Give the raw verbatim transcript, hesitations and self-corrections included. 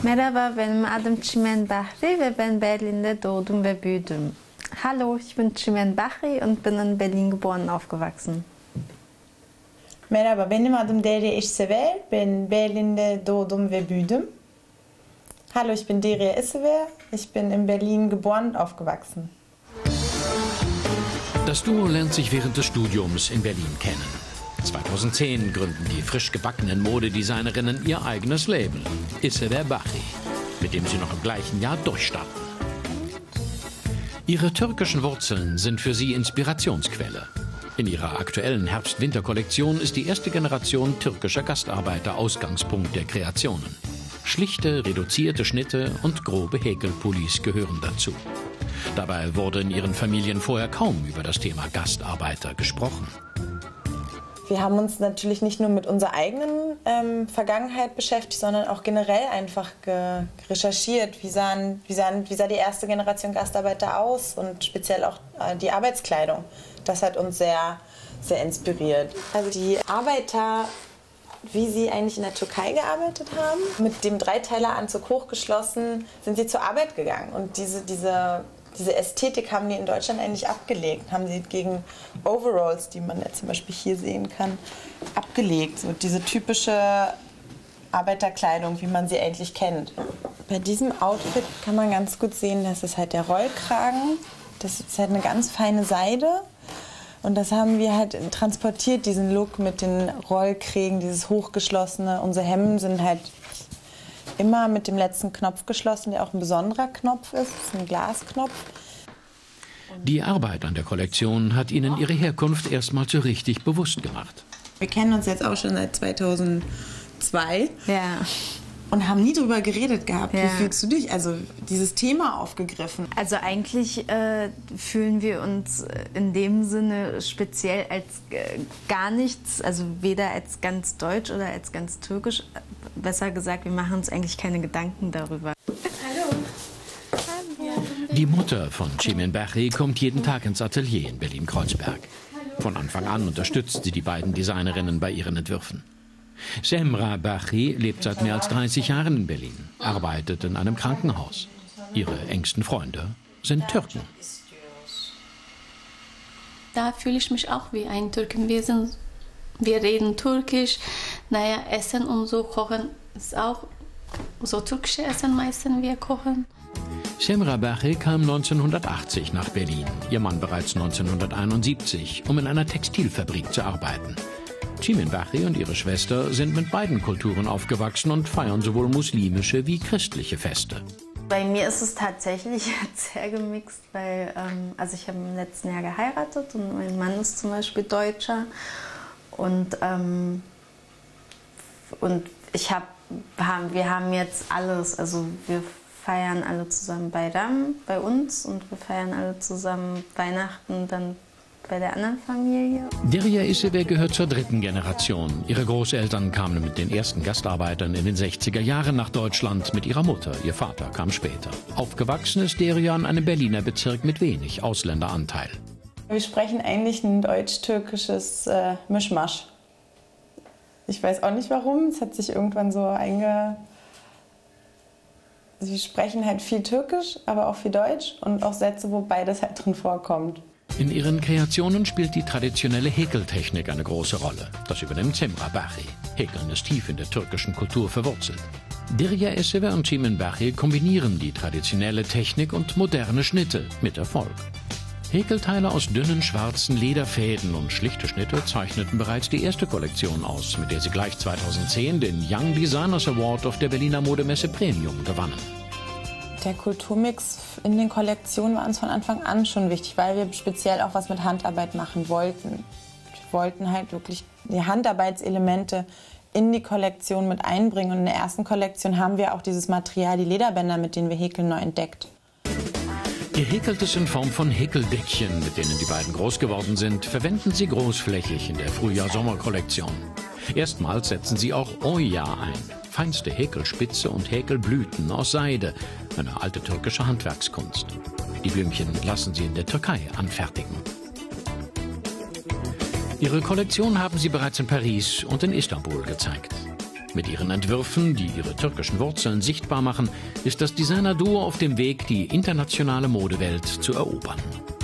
Merhaba, benim adım Çimen Bahri ve ben Berlin'de doğdum ve büyüdüm. Hallo, ich bin Çimen Bahri und bin in Berlin geboren und aufgewachsen. Merhaba, benim adım Derya İşsever, ben Berlin'de doğdum ve büyüdüm. Hallo, ich bin Derya İşsever, ich bin in Berlin geboren und aufgewachsen. Das Duo lernt sich während des Studiums in Berlin kennen. zweitausendzehn gründen die frisch gebackenen Modedesignerinnen ihr eigenes Label, İşsever Bahri, mit dem sie noch im gleichen Jahr durchstarten. Ihre türkischen Wurzeln sind für sie Inspirationsquelle. In ihrer aktuellen Herbst-Winter-Kollektion ist die erste Generation türkischer Gastarbeiter Ausgangspunkt der Kreationen. Schlichte, reduzierte Schnitte und grobe Häkelpullis gehören dazu. Dabei wurde in ihren Familien vorher kaum über das Thema Gastarbeiter gesprochen. Wir haben uns natürlich nicht nur mit unserer eigenen ähm, Vergangenheit beschäftigt, sondern auch generell einfach recherchiert, wie, sahen, wie, sahen, wie sah die erste Generation Gastarbeiter aus und speziell auch äh, die Arbeitskleidung. Das hat uns sehr, sehr inspiriert. Also die Arbeiter, wie sie eigentlich in der Türkei gearbeitet haben, mit dem Dreiteileranzug hochgeschlossen, sind sie zur Arbeit gegangen. Und diese, diese, diese Ästhetik haben die in Deutschland eigentlich abgelegt, haben sie gegen Overalls, die man ja zum Beispiel hier sehen kann, abgelegt. So diese typische Arbeiterkleidung, wie man sie eigentlich kennt. Bei diesem Outfit kann man ganz gut sehen, das ist halt der Rollkragen. Das ist halt eine ganz feine Seide. Und das haben wir halt transportiert, diesen Look mit den Rollkragen, dieses hochgeschlossene. Unsere Hemden sind halt immer mit dem letzten Knopf geschlossen, der auch ein besonderer Knopf ist. Das ist ein Glasknopf. Die Arbeit an der Kollektion hat ihnen ihre Herkunft erstmal so richtig bewusst gemacht. Wir kennen uns jetzt auch schon seit zweitausendzwei. Ja. Und haben nie drüber geredet gehabt. Ja. Wie fühlst du dich? Also dieses Thema aufgegriffen. Also eigentlich äh, fühlen wir uns in dem Sinne speziell als äh, gar nichts, also weder als ganz deutsch oder als ganz türkisch. Besser gesagt, wir machen uns eigentlich keine Gedanken darüber. Hallo. Die Mutter von Çimen Bahri kommt jeden Tag ins Atelier in Berlin-Kreuzberg. Von Anfang an unterstützt sie die beiden Designerinnen bei ihren Entwürfen. Semra Bahri lebt seit mehr als dreißig Jahren in Berlin, arbeitet in einem Krankenhaus. Ihre engsten Freunde sind Türken. Da fühle ich mich auch wie ein Türken. Wir, sind, wir reden Türkisch, naja, Essen und so kochen ist auch so türkische Essen meistens wir kochen. Semra Bahri kam neunzehnhundertachtzig nach Berlin, ihr Mann bereits neunzehnhunderteinundsiebzig, um in einer Textilfabrik zu arbeiten. Çimen Bahri und ihre Schwester sind mit beiden Kulturen aufgewachsen und feiern sowohl muslimische wie christliche Feste. Bei mir ist es tatsächlich sehr gemixt, weil ähm, also ich habe im letzten Jahr geheiratet und mein Mann ist zum Beispiel Deutscher und, ähm, und ich hab, wir haben jetzt alles, also wir feiern alle zusammen Bayram bei uns und wir feiern alle zusammen Weihnachten dann bei der anderen Familie. Derya İşsever gehört zur dritten Generation. Ihre Großeltern kamen mit den ersten Gastarbeitern in den sechziger Jahren nach Deutschland mit ihrer Mutter. Ihr Vater kam später. Aufgewachsen ist Derya in einem Berliner Bezirk mit wenig Ausländeranteil. Wir sprechen eigentlich ein deutsch-türkisches äh, Mischmasch. Ich weiß auch nicht warum, es hat sich irgendwann so einge... Sie sprechen halt viel Türkisch, aber auch viel Deutsch und auch Sätze, wo beides halt drin vorkommt. In ihren Kreationen spielt die traditionelle Häkeltechnik eine große Rolle. Das übernimmt Semra Bahri. Häkeln ist tief in der türkischen Kultur verwurzelt. Derya İşsever und Çimen Bahri kombinieren die traditionelle Technik und moderne Schnitte mit Erfolg. Häkelteile aus dünnen schwarzen Lederfäden und schlichte Schnitte zeichneten bereits die erste Kollektion aus, mit der sie gleich zweitausendzehn den Young Designers Award auf der Berliner Modemesse Premium gewannen. Der Kulturmix in den Kollektionen war uns von Anfang an schon wichtig, weil wir speziell auch was mit Handarbeit machen wollten. Wir wollten halt wirklich die Handarbeitselemente in die Kollektion mit einbringen. Und in der ersten Kollektion haben wir auch dieses Material, die Lederbänder, mit denen wir häkeln, neu entdeckt. Ihr Häkeltes in Form von Häkeldeckchen, mit denen die beiden groß geworden sind, verwenden sie großflächig in der Frühjahr-Sommer-Kollektion. Erstmals setzen sie auch Oya ein. Feinste Häkelspitze und Häkelblüten aus Seide, eine alte türkische Handwerkskunst. Die Blümchen lassen sie in der Türkei anfertigen. Ihre Kollektion haben sie bereits in Paris und in Istanbul gezeigt. Mit ihren Entwürfen, die ihre türkischen Wurzeln sichtbar machen, ist das Designer-Duo auf dem Weg, die internationale Modewelt zu erobern.